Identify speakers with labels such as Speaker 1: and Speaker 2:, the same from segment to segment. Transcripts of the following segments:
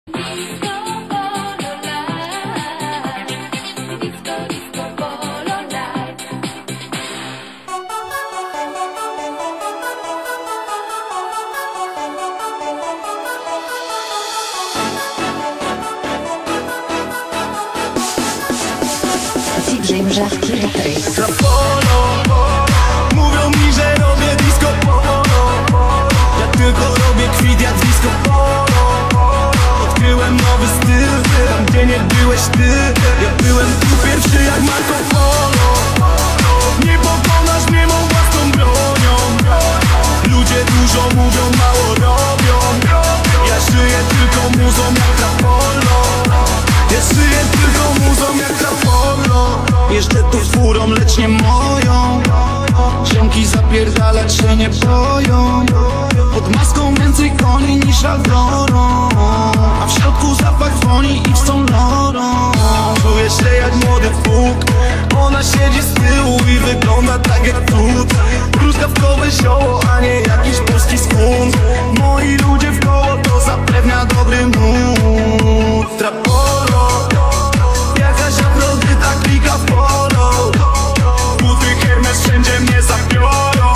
Speaker 1: Żarki
Speaker 2: Za polo, mówią mi, że robię disco polo. Ja tylko robię kwit jak disco polo. Odkryłem nowy styl, tam gdzie nie byłeś ty. Ja byłem tu pierwszy jak Marco Polo. Nie pokonasz mnie mą własną bronią. Ludzie dużo mówią, mało robią. Ja żyję tylko muzą jak Trapolo. Ja żyję tylko muzą jak Trapolo. Jeżdżę tu furą, lecz nie moją. Ziomki zapierdalać się nie boją. Pod maską więcej koni niż Aldoro. A w środku zapach woni i w Saint Laurent. Czuję się jak młody Bóg. Ona siedzi z tyłu i wygląda tak jak trud. Truskawkowe zioło, a nie jakiś polski skun. Moi ludzie w koło, to zapewnia dobry mód. Trapolo, jakaś afrodyta klika w polo. Buty Hermes wszędzie mnie zabiorą.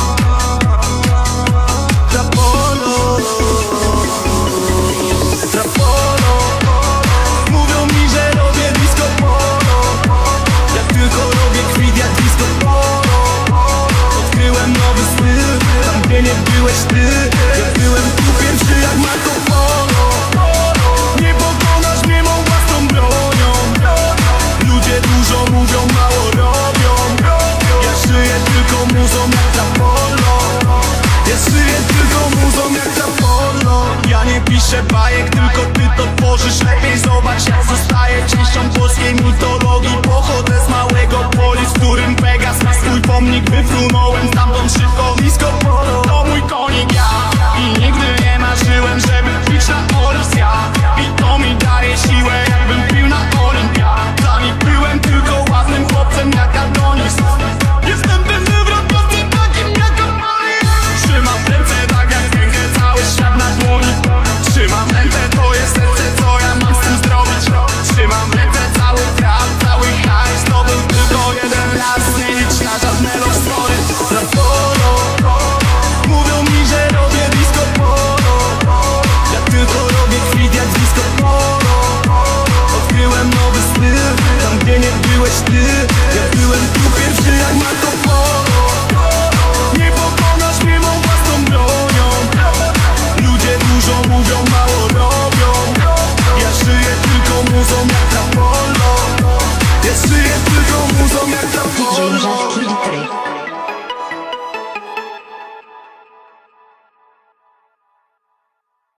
Speaker 2: Trapolo, Trapolo, mówią mi, że robię disco polo. Ja tylko robię kwit jak disco polo. Odkryłem nowy styl, tam gdzie nie byłeś ty. Ja byłem tu pierwszy jak Marco Polo. Nie pokonasz mnie mą własną bronią. Ludzie dużo mówią, mało robią. Ja żyję tylko muzą jak Trapolo. Ja żyję tylko muzą jak Trapolo. Ja nie piszę bajek, tylko ty to tworzysz. Lepiej zobacz jak zostaję częścią polskiej mitologii. Pochodzę z małego poli, z którym Pegas ma swój pomnik. Wyfrunąłem stamtąd szybko